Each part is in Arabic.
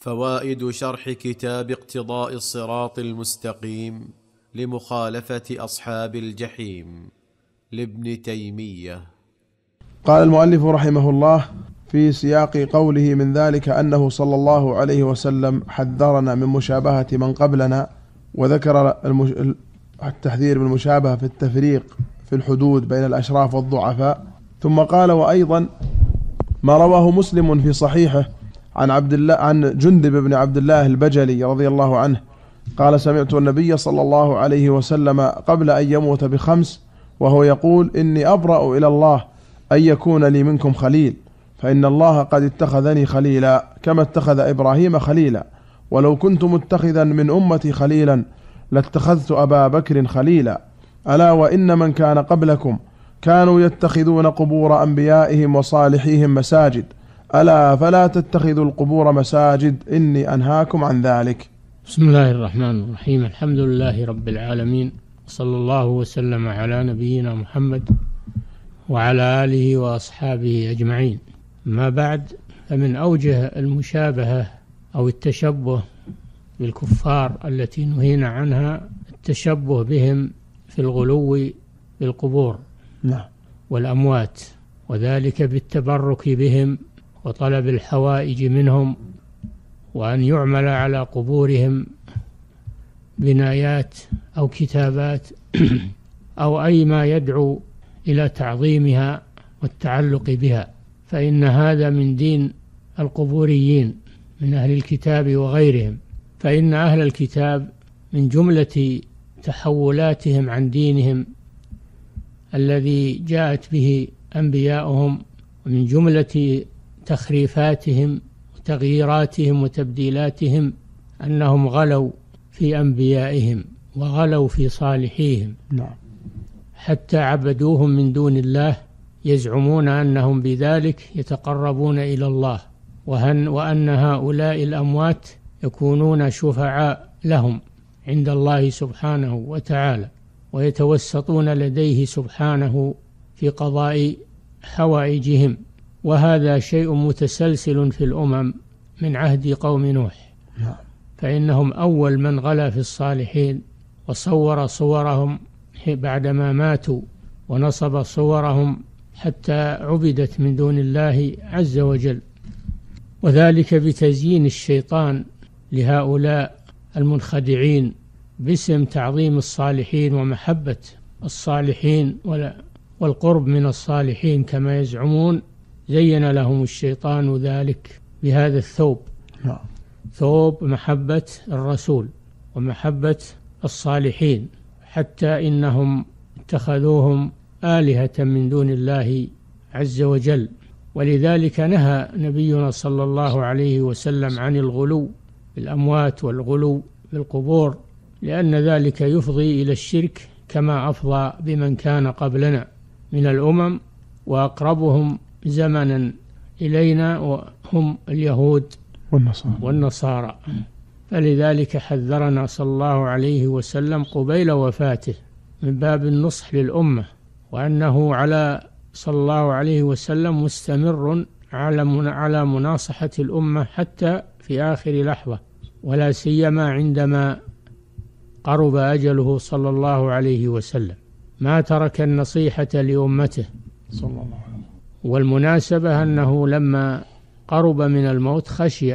فوائد شرح كتاب اقتضاء الصراط المستقيم لمخالفة أصحاب الجحيم لابن تيمية. قال المؤلف رحمه الله في سياق قوله من ذلك أنه صلى الله عليه وسلم حذرنا من مشابهة من قبلنا، وذكر التحذير بالمشابهة في التفريق في الحدود بين الأشراف والضعفاء. ثم قال: وأيضا ما رواه مسلم في صحيحه عن جندب بن عبد الله البجلي رضي الله عنه قال: سمعت النبي صلى الله عليه وسلم قبل أن يموت ب5 وهو يقول: إني أبرأ إلى الله أن يكون لي منكم خليل، فإن الله قد اتخذني خليلا كما اتخذ إبراهيم خليلا، ولو كنت متخذا من أمتي خليلا لاتخذت أبا بكر خليلا. ألا وإن من كان قبلكم كانوا يتخذون قبور أنبيائهم وصالحيهم مساجد، ألا فلا تتخذوا القبور مساجد، إني أنهاكم عن ذلك. بسم الله الرحمن الرحيم. الحمد لله رب العالمين، صلى الله وسلم على نبينا محمد وعلى آله وأصحابه أجمعين. ما بعد، فمن أوجه المشابهة أو التشبه بالكفار التي نهينا عنها التشبه بهم في الغلو بالقبور والأموات، وذلك بالتبرك بهم وطلب الحوائج منهم، وأن يعمل على قبورهم بنايات أو كتابات أو أي ما يدعو إلى تعظيمها والتعلق بها، فإن هذا من دين القبوريين من أهل الكتاب وغيرهم. فإن أهل الكتاب من جملة تحولاتهم عن دينهم الذي جاءت به أنبياؤهم، ومن جملة تخريفاتهم وتغييراتهم وتبديلاتهم أنهم غلوا في أنبيائهم وغلوا في صالحيهم، حتى عبدوهم من دون الله، يزعمون أنهم بذلك يتقربون إلى الله، وأن هؤلاء الأموات يكونون شفعاء لهم عند الله سبحانه وتعالى، ويتوسطون لديه سبحانه في قضاء حوائجهم. وهذا شيء متسلسل في الأمم من عهد قوم نوح، فإنهم أول من غلا في الصالحين وصور صورهم بعدما ماتوا، ونصب صورهم حتى عبدت من دون الله عز وجل، وذلك بتزيين الشيطان لهؤلاء المنخدعين باسم تعظيم الصالحين ومحبة الصالحين والقرب من الصالحين كما يزعمون. زين لهم الشيطان ذلك بهذا الثوب، ثوب محبة الرسول ومحبة الصالحين، حتى إنهم اتخذوهم آلهة من دون الله عز وجل. ولذلك نهى نبينا صلى الله عليه وسلم عن الغلو بالأموات والغلو بالقبور، لأن ذلك يفضي إلى الشرك، كما أفضى بمن كان قبلنا من الأمم، وأقربهم زمنا إلينا وهم اليهود والنصارى. فلذلك حذرنا صلى الله عليه وسلم قبيل وفاته من باب النصح للأمة، وأنه صلى الله عليه وسلم مستمر على مناصحة الأمة حتى في آخر لحظة، ولا سيما عندما قرب أجله صلى الله عليه وسلم، ما ترك النصيحة لأمته صلى الله عليه وسلم. والمناسبة أنه لما قرب من الموت خشي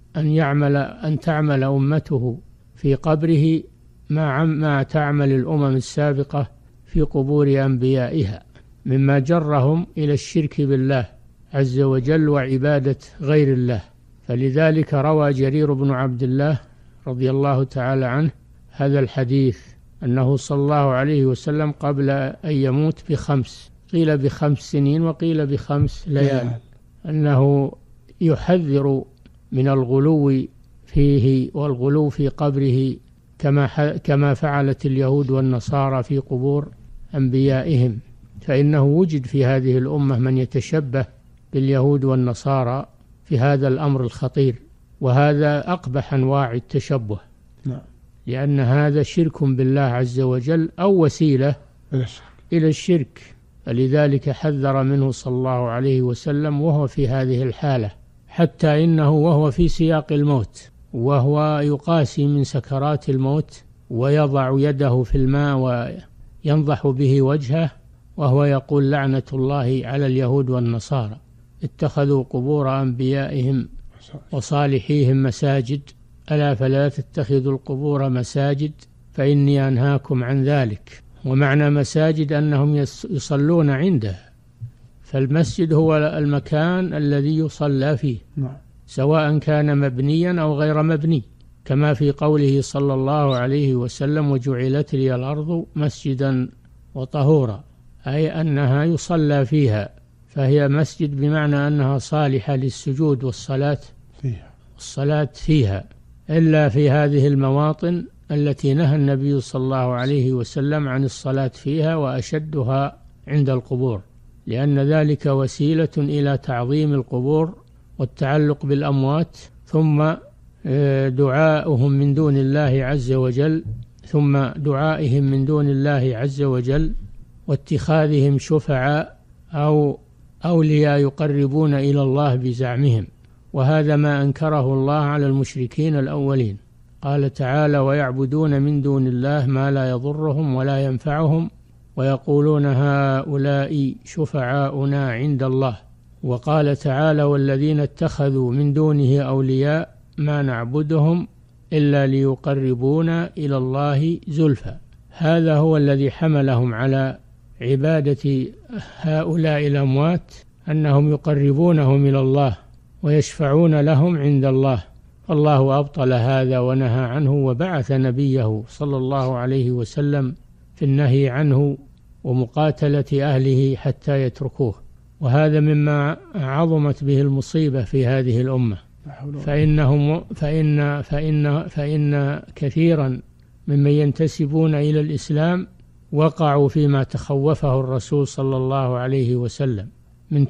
أن تعمل أمته في قبره ما تعمل الأمم السابقة في قبور أنبيائها، مما جرهم إلى الشرك بالله عز وجل وعبادة غير الله. فلذلك روى جرير بن عبد الله رضي الله تعالى عنه هذا الحديث، أنه صلى الله عليه وسلم قبل أن يموت ب5، قيل ب5 سنين وقيل ب5 ليال، أنه يحذر من الغلو فيه والغلو في قبره كما فعلت اليهود والنصارى في قبور أنبيائهم. فإنه وجد في هذه الأمة من يتشبه باليهود والنصارى في هذا الأمر الخطير، وهذا أقبح أنواع التشبه، لأن هذا شرك بالله عز وجل أو وسيلة إلى الشرك. فلذلك حذر منه صلى الله عليه وسلم وهو في هذه الحالة، حتى إنه وهو في سياق الموت وهو يقاسي من سكرات الموت ويضع يده في الماء وينضح به وجهه وهو يقول لعنة الله على اليهود والنصارى اتخذوا قبور أنبيائهم وصالحيهم مساجد ألا فلا تتخذوا القبور مساجد فإني أنهاكم عن ذلك. ومعنى مساجد أنهم يصلون عنده، فالمسجد هو المكان الذي يصلى فيه سواء كان مبنيا أو غير مبني، كما في قوله صلى الله عليه وسلم وجعلت لي الأرض مسجدا وطهورا، أي أنها يصلى فيها، فهي مسجد بمعنى أنها صالحة للسجود والصلاة فيها إلا في هذه المواطن التي نهى النبي صلى الله عليه وسلم عن الصلاة فيها، وأشدها عند القبور، لأن ذلك وسيلة إلى تعظيم القبور والتعلق بالأموات، ثم دعاؤهم من دون الله عز وجل، ثم دعائهم من دون الله عز وجل، واتخاذهم شفعاء أو أولياء يقربون إلى الله بزعمهم، وهذا ما أنكره الله على المشركين الأولين. قال تعالى ويعبدون من دون الله ما لا يضرهم ولا ينفعهم ويقولون هؤلاء شفعاؤنا عند الله. وقال تعالى والذين اتخذوا من دونه أولياء ما نعبدهم إلا ليقربونا إلى الله زلفى. هذا هو الذي حملهم على عبادة هؤلاء الأموات، أنهم يقربونهم إلى الله ويشفعون لهم عند الله. الله أبطل هذا ونهى عنه، وبعث نبيه صلى الله عليه وسلم في النهي عنه ومقاتلة أهله حتى يتركوه، وهذا مما عظمت به المصيبة في هذه الأمة. فإن كثيرا ممن ينتسبون إلى الإسلام وقعوا فيما تخوفه الرسول صلى الله عليه وسلم من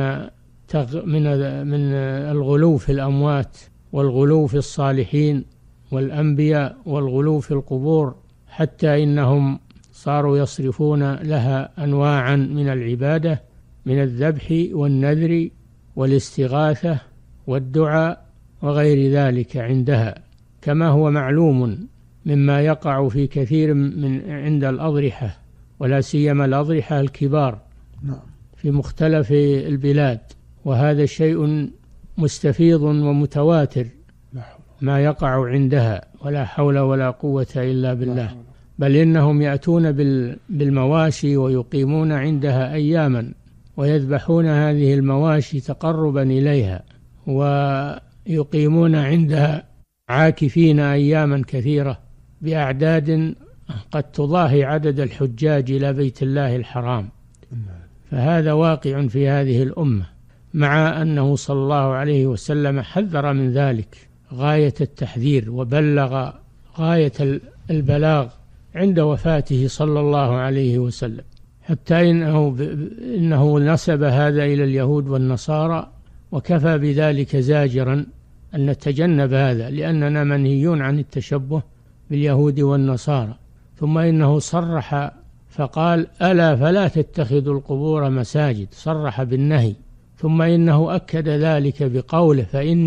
الغلو في الأموات والغلو في الصالحين والأنبياء والغلو في القبور، حتى إنهم صاروا يصرفون لها أنواعا من العبادة من الذبح والنذر والاستغاثة والدعاء وغير ذلك عندها، كما هو معلوم مما يقع في كثير من عند الأضرحة، ولا سيما الأضرحة الكبار في مختلف البلاد، وهذا شيء مستفيض ومتواتر ما يقع عندها، ولا حول ولا قوة إلا بالله. بل إنهم يأتون بالمواشي ويقيمون عندها أياما ويذبحون هذه المواشي تقربا إليها، ويقيمون عندها عاكفين أياما كثيرة بأعداد قد تضاهي عدد الحجاج إلى بيت الله الحرام. فهذا واقع في هذه الأمة، مع أنه صلى الله عليه وسلم حذر من ذلك غاية التحذير، وبلغ غاية البلاغ عند وفاته صلى الله عليه وسلم، حتى إنه نسب هذا إلى اليهود والنصارى، وكفى بذلك زاجرا أن نتجنب هذا، لأننا منهيون عن التشبه باليهود والنصارى. ثم إنه صرح فقال ألا فلا تتخذوا القبور مساجد، صرح بالنهي. ثم إنه أكد ذلك بقوله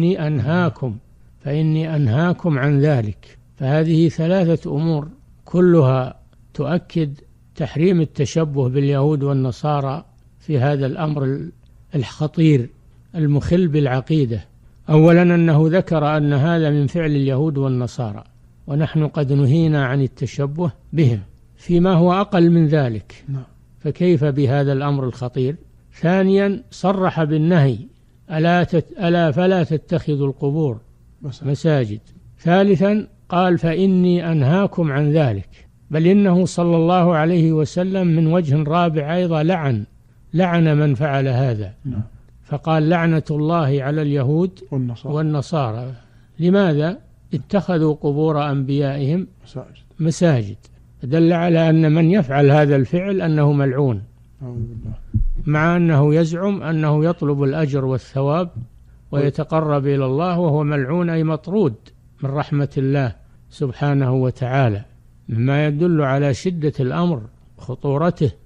فإني أنهاكم عن ذلك. فهذه ثلاثة أمور كلها تؤكد تحريم التشبه باليهود والنصارى في هذا الأمر الخطير المخل بالعقيدة. أولا أنه ذكر أن هذا من فعل اليهود والنصارى، ونحن قد نهينا عن التشبه بهم فيما هو أقل من ذلك، فكيف بهذا الأمر الخطير؟ ثانيا صرح بالنهي ألا فلا تتخذوا القبور مساجد. ثالثا قال فإني أنهاكم عن ذلك. بل إنه صلى الله عليه وسلم من وجه رابع أيضا لعن من فعل هذا، فقال لعنة الله على اليهود والنصارى. لماذا؟ اتخذوا قبور أنبيائهم مساجد، دل على أن من يفعل هذا الفعل أنه ملعون، مع أنه يزعم أنه يطلب الأجر والثواب ويتقرب إلى الله، وهو ملعون أي مطرود من رحمة الله سبحانه وتعالى، مما يدل على شدة الأمر خطورته.